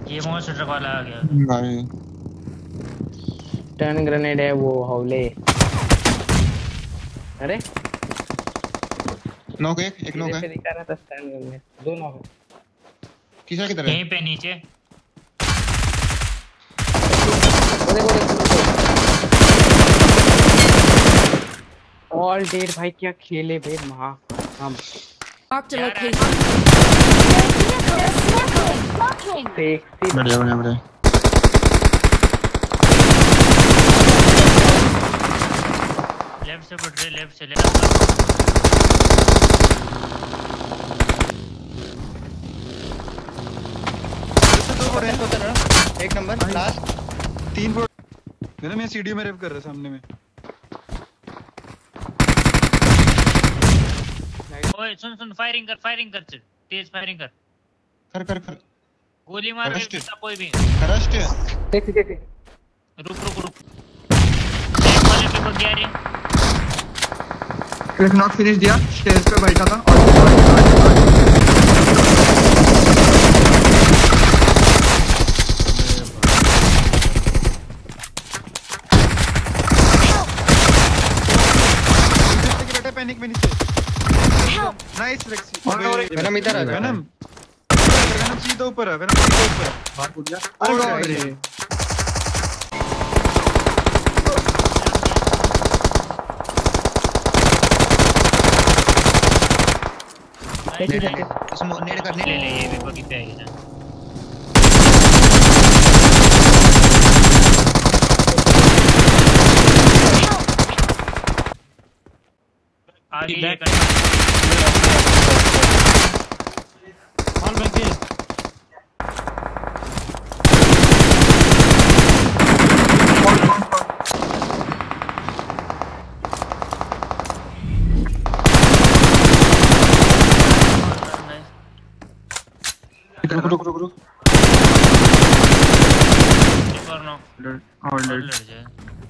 ये मॉन्स्टर वाला आ गया भाई टर्न ग्रेनेड है वो हौले। अरे नॉक एक नॉक है। दिखा रहा था टर्न ग्रेनेड। दो नॉक किसका किधर है? यहीं पे नीचे। ऑल डेड भाई क्या खेले बे महा हम। Marked a location. बढ़िया बढ़िया बढ़िया। लेफ्ट से बढ़ रहे, लेफ्ट से दो हो रहे हैं ना। एक नंबर लास्ट 3 बोर्ड मेरा मैं सीडी में रेव कर रहा सामने में। ओए सुन फायरिंग कर तेज फायरिंग कर। गोली मार के कोई भी करस्ट देख रुक एक वाले पे बग गया रे। एक नॉक फिनिश दिया स्टेज पे बैठा था और पैनिक में नीचे। Nice flexi. वेनम इधर आ गया। वेनम सीधा ऊपर है। वेनम सीधा ऊपर बात हो गया। अरे नेड करने ले ये भी बगी पे आई ना। आगे ये कर ऑल बैक किल। रुक एक और नो ऑल लड़ डेड। जाए।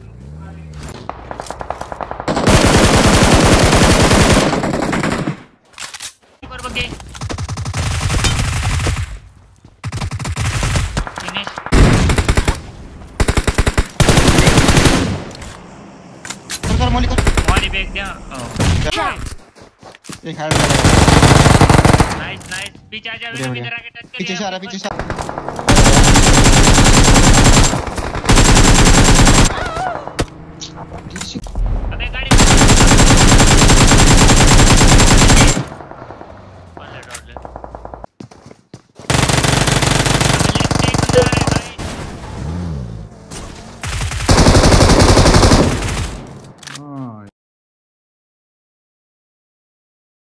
ऊपर बगे फिनिश। कर मोली कर। वाली बैग दिया। एक हेड नाइस पीछे आ जा। वेनम इधर आके टच कर। पीछे से आ रहा।